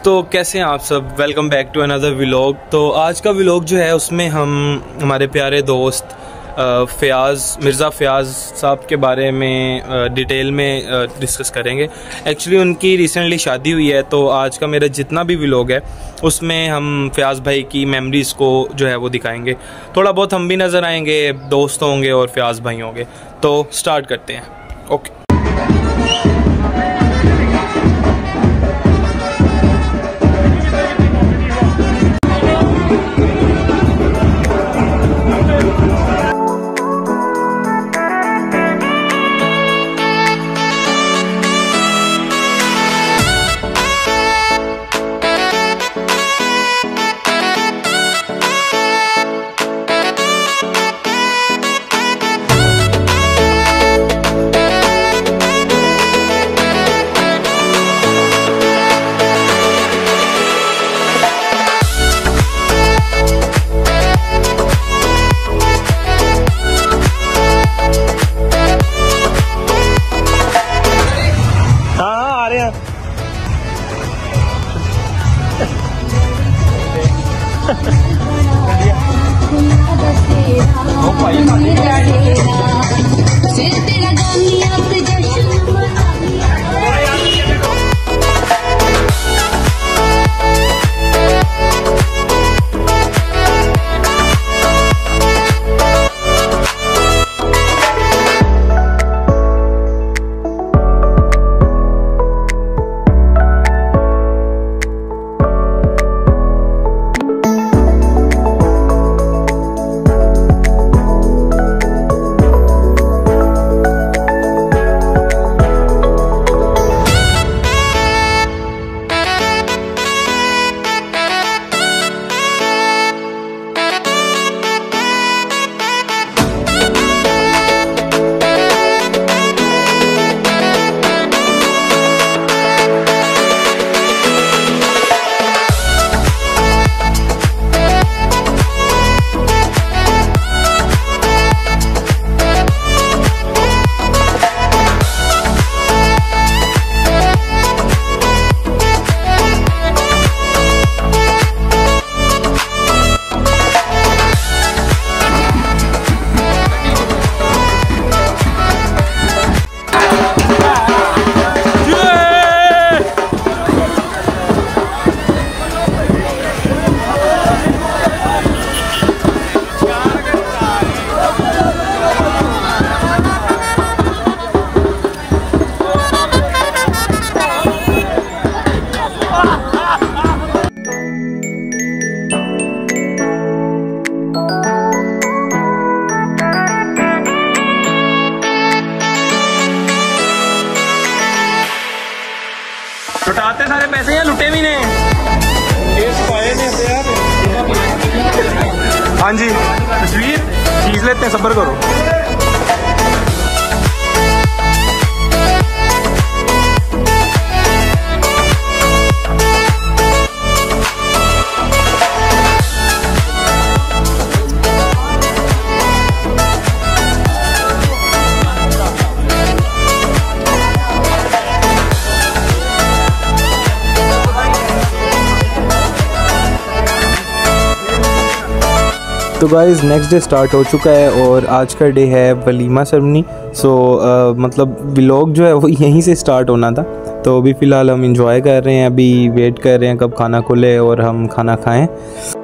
तो कैसे हैं आप सब। Welcome back to another vlog. तो आज का व्लॉग जो है उसमें हम हमारे प्यारे दोस्त मिर्ज़ा फ़याज़ साहब के बारे में डिटेल में डिस्कस करेंगे। एक्चुअली उनकी रिसेंटली शादी हुई है, तो आज का मेरा जितना भी व्लॉग है उसमें हम फ़याज़ भाई की मेमोरीज़ को जो है वो दिखाएंगे। थोड़ा बहुत हम भी नज़र आएंगे, दोस्त होंगे और फ़याज़ भाई होंगे। तो स्टार्ट करते हैं। ओके। लुटाते सारे पैसे या लुटे भी ने? हाँ जी, तस्वीर खींच लेते हैं, सब्र करो। तो गाइज़ नेक्स्ट डे स्टार्ट हो चुका है और आज का डे है वलीमा सेरेमनी। मतलब व्लॉग जो है वो यहीं से स्टार्ट होना था। तो अभी फ़िलहाल हम इंजॉय कर रहे हैं, अभी वेट कर रहे हैं कब खाना खुले और हम खाना खाएं।